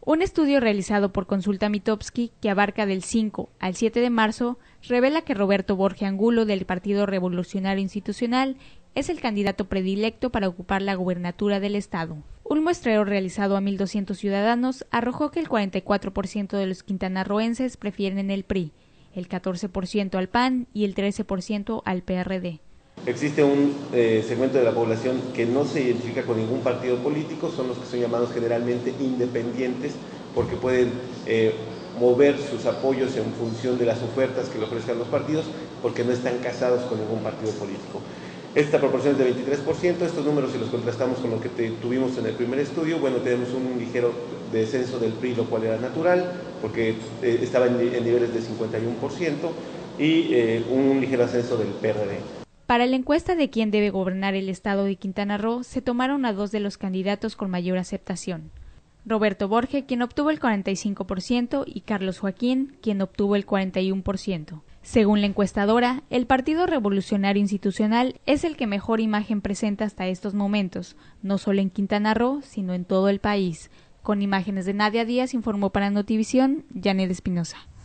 Un estudio realizado por Consulta Mitofsky, que abarca del 5 al 7 de marzo, revela que Roberto Borge Angulo, del Partido Revolucionario Institucional, es el candidato predilecto para ocupar la gubernatura del estado. Un muestreo realizado a 1.200 ciudadanos arrojó que el 44% de los quintanarroenses prefieren el PRI, el 14% al PAN y el 13% al PRD. Existe un segmento de la población que no se identifica con ningún partido político, son los que son llamados generalmente independientes, porque pueden mover sus apoyos en función de las ofertas que le ofrezcan los partidos, porque no están casados con ningún partido político. Esta proporción es de 23%, estos números si los contrastamos con lo que tuvimos en el primer estudio, bueno, tenemos un ligero descenso del PRI, lo cual era natural, porque estaba en niveles de 51%, y un ligero ascenso del PRD. Para la encuesta de quién debe gobernar el estado de Quintana Roo, se tomaron a dos de los candidatos con mayor aceptación: Roberto Borge, quien obtuvo el 45%, y Carlos Joaquín, quien obtuvo el 41%. Según la encuestadora, el Partido Revolucionario Institucional es el que mejor imagen presenta hasta estos momentos, no solo en Quintana Roo, sino en todo el país. Con imágenes de Nadia Díaz, informó para Notivisión, Janet Espinosa.